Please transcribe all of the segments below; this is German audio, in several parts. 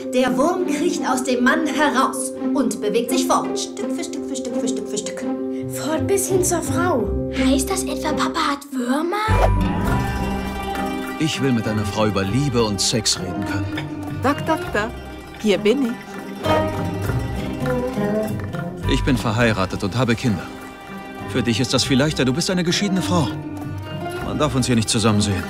Der Wurm kriecht aus dem Mann heraus und bewegt sich fort. Stück für Stück für Stück für Stück für Stück. Fort bis hin zur Frau. Heißt das etwa, Papa hat Würmer? Ich will mit einer Frau über Liebe und Sex reden können. Doktor, hier bin ich. Ich bin verheiratet und habe Kinder. Für dich ist das viel leichter. Du bist eine geschiedene Frau. Man darf uns hier nicht zusammen sehen.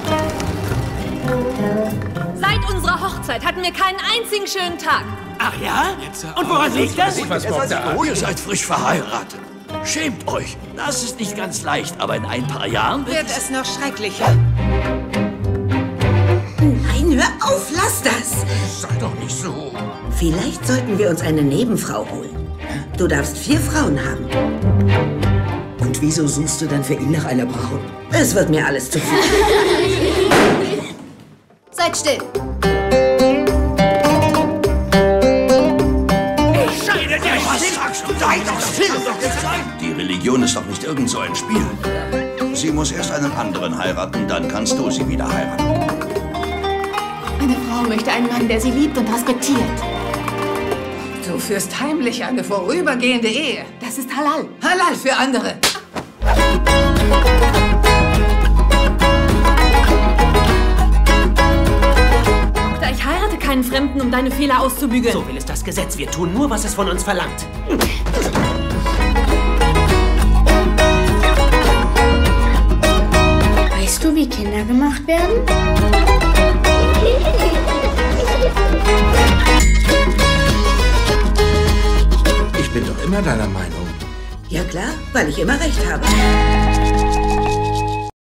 Seit unserer Hochzeit hatten wir keinen einzigen schönen Tag. Ach ja? Und woran liegt das? Ihr seid frisch verheiratet. Schämt euch. Das ist nicht ganz leicht, aber in ein paar Jahren Wird es noch schrecklicher. Nein, hör auf, lass das! Sei doch nicht so. Vielleicht sollten wir uns eine Nebenfrau holen. Du darfst 4 Frauen haben. Und wieso suchst du dann für ihn nach einer Braut? Es wird mir alles zu viel. Seid still. Ich scheide dir! Was sagst du? Sei doch still! Die Religion ist doch nicht irgend so ein Spiel. Sie muss erst einen anderen heiraten, dann kannst du sie wieder heiraten. Eine Frau möchte einen Mann, der sie liebt und respektiert. Du führst heimlich eine vorübergehende Ehe. Das ist Halal. Halal für andere. Doktor, ich heirate keinen Fremden, um deine Fehler auszubügeln. So will es das Gesetz. Wir tun nur, was es von uns verlangt. Weißt du, wie Kinder gemacht werden? Ich bin doch immer deiner Meinung. Ja klar, weil ich immer recht habe.